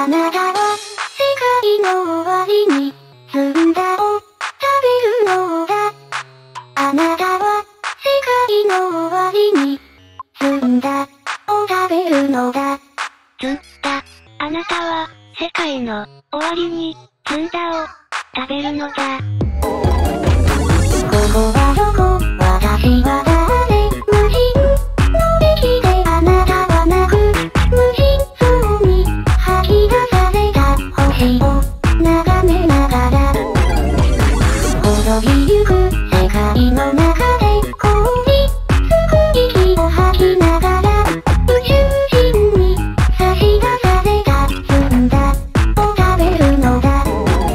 あなたは世界の終わりにずんだを食べるのだ。あなたは世界の終わりにずんだを食べるのだ。 ずんだ。あなたは世界の終わりにずんだを食べるのだ。 ここはどこ？私は誰？無人の駅であなたはなく、無人そうに吐き出された星を眺めながら、ほどぎゆく世界の中で氷すく息を吐きながら、宇宙人に差し出されたずんだを食べるのだ。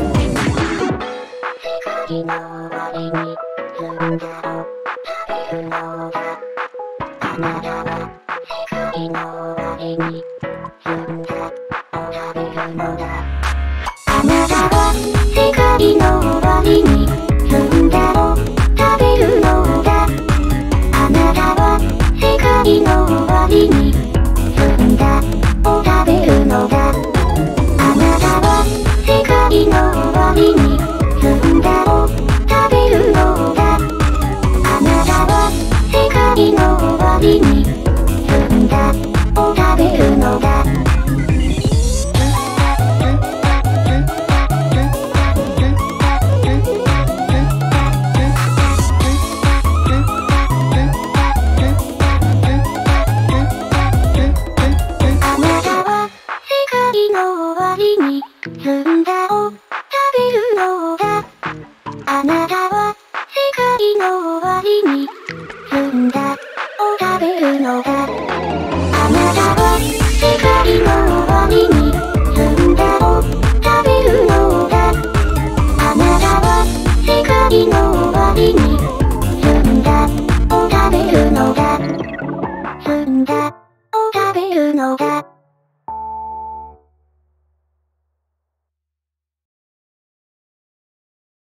世界の終わりにずんだを食べるのだ。あなたは世界の終わりにずんだを食べるのだ。あなたは世界の終わりにずんだを食べるのだ。あなたは世界の終わりにずんだを食べるのだ。あなたは世界の終わりにずんだを食べるのだ。あなたは世界の終わりにずんだを食べるのだ。あなたは世界の終わりにずんだを食べるのだ。あなたは世界の終わりにずんだを食べるのだ。あなたは世界の終わりにずんだを食べるのだ。あなたは世界の終わりにずんだを食べるのだ。ずんだを食べるのだ。